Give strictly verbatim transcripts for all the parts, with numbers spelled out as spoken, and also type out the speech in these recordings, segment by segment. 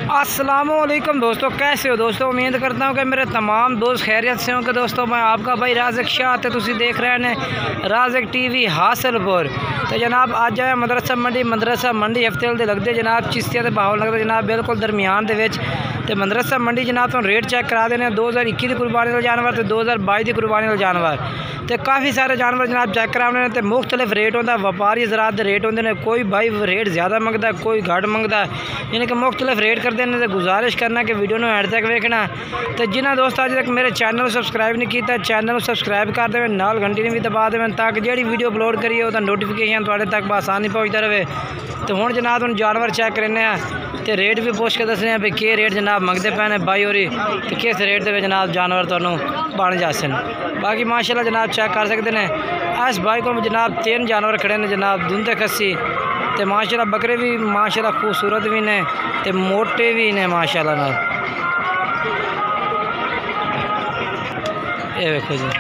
अस्सलामुअलैकुम दोस्तों, कैसे हो दोस्तों। उम्मीद करता हूँ कि मेरे तमाम दोस्त खैरियत से होंगे। दोस्तों मैं आपका भाई राज़िक शाह ते तुसी देख रहे हैं राज़िक टीवी हासिलपुर। तो जनाब अज आया मदरसा मंडी मदरसा मंडी हफ्ते दे लगते जनाब चिश्तिया ते बाहौल लगता जनाब बिल्कुल दरमियान दे विच। ते मदरसा मंडी जनाब तो रेट चेक करा देने दो हज़ार इक्की की कुर्बानी वाले जानवर तो दो हज़ार बाईस की कुर्बानी वाले जानवर तो काफ़ी सारे जानवर जनाब चेक कराने तो मुख्तलिफ रेट होता है। व्यापारी हज़रात दे रेट होंगे ने, कोई भाई रेट ज़्यादा मंगता है कोई घट मंगता है, यानी कि मुख्तलिफ रेट करते हैं। तो गुजारिश करना कि वीडियो में एंड तक देखना। तो जिन्हें दोस्त अज तक मेरे चैनल को सब्सक्राइब नहीं किया चैनल को सब्सक्राइब कर देवें, नाल घंटी ने भी दबा देवें ताकि जी वीडियो अपलोड करिए उसका नोटिफिकेशन थोड़े तक बसानी पहुँचता रहे। तो हुण जनाब हम जानवर चेक करने तो रेट भी पूछ के दसने भी कि रेट जनाब मंगते पे ने बाई होरी तो किस रेट के जनाब जानवर तुहानू बन जासन। बाकी माशाल्लाह जनाब चेक कर सकते हैं। इस बाई को जनाब तीन जानवर खड़े ने जनाब दुंदे खस्सी तो माशाल्लाह बकरे भी माशाल्लाह खूबसूरत भी ने ते मोटे भी ने माशाल्लाह नाल। ये देखो जी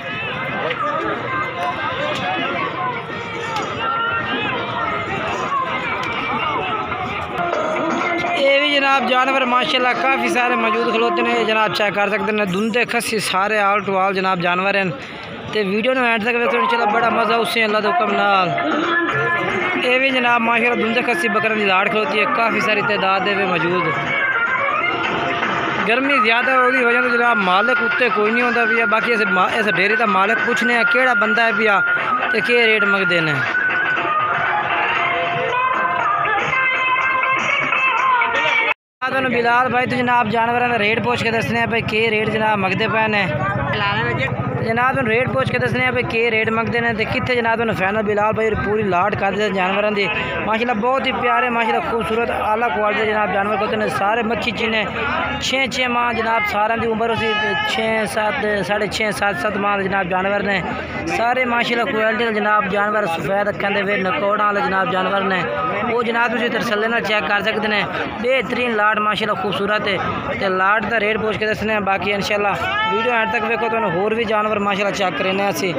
ये भी जनाब जानवर माशाल्लाह काफ़ी सारे मौजूद खलोते हैं जनाब चेक कर सकते हैं। दुंदे खस्सी सारे आल टू आल जनाब जानवर हैं। तो वीडियो में एंड तक देखो इंशाल्लाह बड़ा मज़ा उससे अल्लाह के हुक्म नाल। ये भी जनाब माशाल्लाह दुंदे खस्सी बकरे की लाड़ खलोती है, काफ़ी सारी तादाद है मौजूद। गर्मी ज़्यादा होगी वजह तो जनाब मालिक उत्ते कोई नहीं होता पिया। बाकी इस इस डेयरी का मालिक पूछने केड़ा बंदा है पिया तो क्या रेट मंगते हैं। बिलाल भाई तो जनाब जानवर का रेट पूछ के दसने भाई के रेट जनाब मंगते पे ने। जनाब रेट पूछ के दसने भाई के रेट मंगते हैं तो कितने जनाब फाइनल बिलाल भाई पूरी लाट कर दे जानवरों की। माशाल्लाह बहुत ही प्यारे माशाल्लाह खूबसूरत आला क्वालिटी जनाब जानवर होते हैं। सारे मक्खी चीने छः छः माह जनाब सारा की उम्र उसी छः सात साढ़े छः सात सात माह जनाब जानवर ने। सारे माशाल्लाह क्वालिटी जनाब जानवर सफेद अखा के नकोड़ा वाले जनाब जानवर ने वो जनाब तुम तरसले ना चेक कर सकते हैं। बेहतरीन लाट माशाल्लाह खूबसूरत है तो लाट का रेट पूछ के दसने। बाकी इंशाल्लाह वीडियो एंड तक देखो तो होर भी जानवर माशाल्लाह चेक करें असी।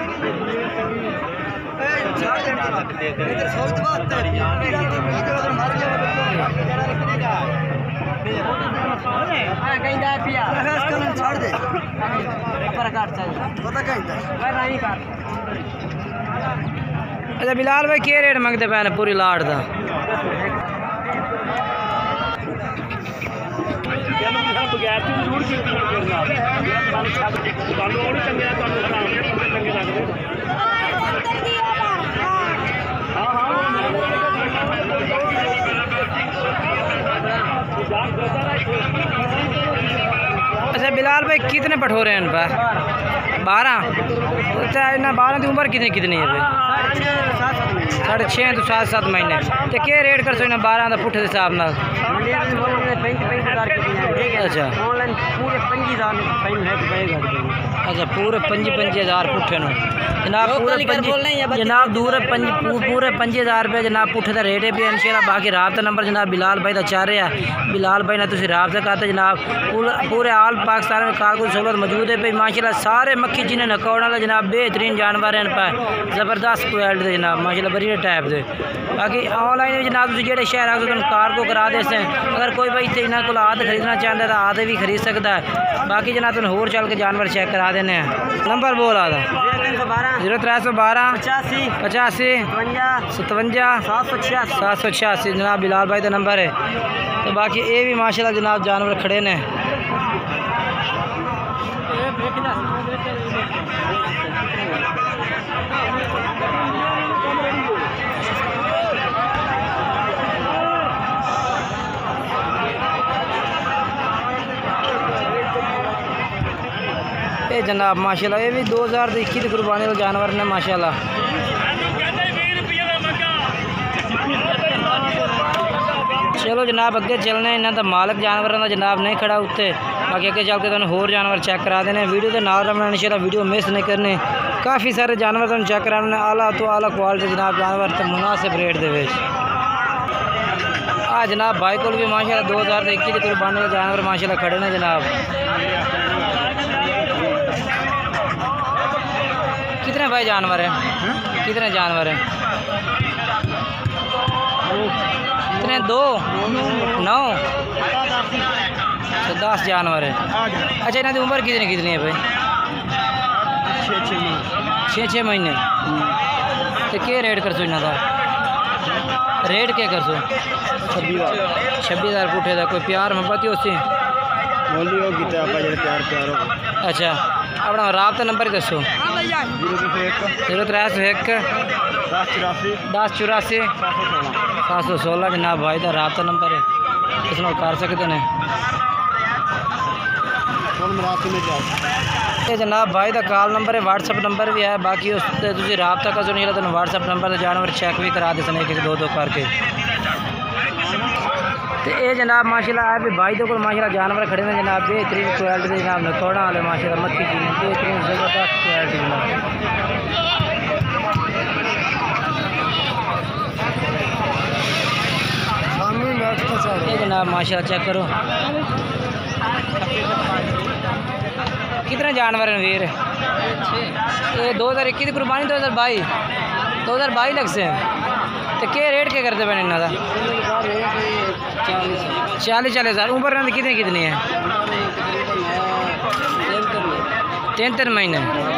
अच्छा बिलाल भाई क्या रेट मंगते पे पूरी लाट का। अच्छा बिलाल भाई कितने पठोरे हैं इन पर? बारह। अच्छा इन्हें बारह की उम्र कितनी कितनी है भाई? साढ़े छः तो सात सात महीने। तो क्या रेट कर सकते बारह का पुठे के हिसाब न? अच्छा अच्छा पूरे पंजी पंजी हज़ार पुठे न जनाब पूरे पंजी जनाब दूर पूरे पंजी हज़ार रुपये जनाब पुठे का रेट है भी इंशाल्लाह। बाकी राबता नंबर जनाब बिलाल भाई का चाह रहा है। बिलाल भाई ने तुम राबता करते जनाब पूरे आल पाकिस्तान में कारकुल सहूलत मौजूद है भाई माशाल्लाह। सारे मक्खी जिन्हें नकौड़ वाले जनाब बेहतरीन जानवर हैं पर ज़बरदस्त क्वालिटी के जनाब माशाल्लाह बड़ी टाइप के। बाकी ऑनलाइन जनाब तुम जो शहर आ कार को करा दे अगर कोई भाई इतने इन्होंने को आदत खरीदना चाहता है तो आदत भी खरीद सकता है। बाकी जनाब तुम होर चल के जानवर चेक करा देने हैं। नंबर बोल आता जीरो त्रै सौ बारह पचासी पचासी सतवंजा सात सौ छियासी सात सौ छियासी जनाब बिलाल भाई का नंबर है। तो बाकी ये भी माशाल्लाह जनाब जानवर खड़े ने। ये जनाब माशाल्लाह ये भी दो हज़ार इक्की की कुर्बानी वाले जानवर ने माशाल्लाह। चलो जनाब अगे चलने इन्हों का मालिक जानवरों का जनाब नहीं खड़ा उत्ते। बाकी अगे चल के तुम होर जानवर चेक करा देने। वीडियो के नाल रखना इंशाल्लाह वीडियो मिस नहीं करने। काफ़ी सारे जानवर तुम चेक कराने आला तो आला क्वालिटी जनाब जानवर तो मुनासिब रेट दे। आ जनाब भाई को भी माशाल्लाह दो हज़ार इक्की की कुर्बानी वाले जानवर माशाल्लाह खड़े ने जनाब। कितने भाई जानवर हैं? कितने जानवर हैं? कितने? दो नौ دس جانور ہے. اچھا انہوں کی عمر کتنی کتنی ہے بھائی؟ چھ چھ مہینے. تو کیا ریٹ کرسو انہوں کا؟ ریٹ کیا کرسو؟ چھبی ہزار پوٹھے کا. کوئی پیار محبت ہی اسی اچھا اپنا رابطہ نمبر دسو. زیرو تر سو ایک دس چوراسی سات سو سولہ جناب بھائی کا رابطہ نمبر ہے, اس میں کر سکتے ہیں. یہ جناب بھائی کا کال نمبر ہے, واٹس ایپ نمبر بھی ہے. باقی اس سے تھی رابطہ کر نہیں تو واٹس ایپ نمبر سے جانور چیک بھی کرا دے سن ایک ایک دو دو کر کے. تو یہ جناب ماشاء اللہ آپ بھائی دے کو ماشاء اللہ جانور کھڑے ہیں جناب بہترین کوالٹی کے جناب نکوڑا والے ماشاء اللہ مکھی کی بہترین زبردست کوالٹی جناب. یہ جناب ماشاء اللہ چیک کرو کتنے جانور ہیں ویر. یہ دو ہزار اکی کی قربانی دو ہزار بائی دو ہزار بائی لگ سے تو کیا ریٹ کیا کرتے پہنے انہوں کا؟ چالیس چالیس ہزار. عمر انہوں کی کتنی کتنی ہے؟ تین تین مہینے.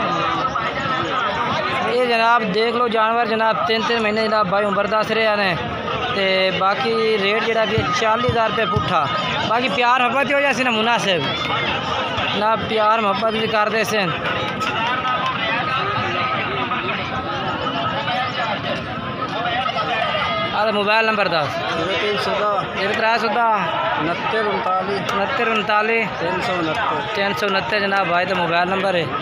یہ جناب دیکھ لو جانور جناب تین تین مہینے جناب بھائی عمر دس رہے ہیں. تے باقی ریٹ جڑا بھی چالیس ہزار روپے پٹھا. باقی پیار محبت ہو جائے نا مناسب جناب پیار محبت بھی کر دے سن. موبائل نمبر دس زیرو تر سو انہتر انتالیس انہتر انتالیس تین سو انہتر تین سو انہتر جناب بھائی تو موبائل نمبر ہے.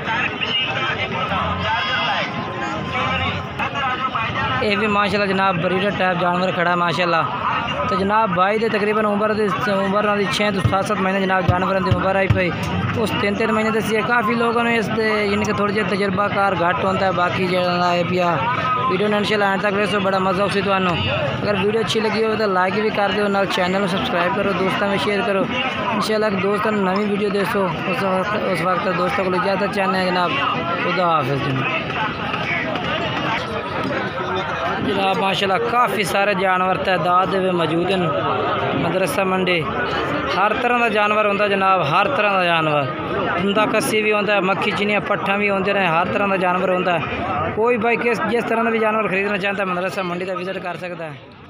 یہ بھی ماشاء اللہ جناب بریڈر ٹائپ جانور کھڑا ہے ماشاء اللہ. تو جناب بھائی دے تقریباً عمر عمر دی چھ تو سات سات مہینے جناب جانور کی عمر آئی پی. اس تین تین مہینے دسی ہے. کافی لوگوں نے اس یعنی کہ تھوڑی جی تجربہ کار گھٹ ہوتا ہے. باقی جہاں ہے پیا ویڈیو نے انشاءاللہ آنے تک ویسے بڑا مزہ اسی تو. اگر ویڈیو اچھی لگی ہو تو لائک بھی کر دو, نہ چینل کو سبسکرائب کرو, دوستوں میں شیئر کرو. انشاءاللہ دوستوں نے نئی ویڈیو دیکھو اس وقت اس وقت دوستوں کو اجازت چاہتے ہیں جناب. خدا حافظ جناب ماشاءاللہ کافی سارے جانور تعداد میں موجود ہیں مدرسہ منڈی. ہر طرح کا جانور ہوتا جناب, ہر طرح کا جانور. دندہ کسی بھی ہوتا ہے, مکھی چینیاں پٹھا بھی ہوتے ہیں, ہر طرح کا جانور ہوتا ہے. کوئی بھائی کس جس طرح کا بھی جانور خریدنا چاہتا ہے مدرسہ منڈی کا وزٹ کر سکتا ہے.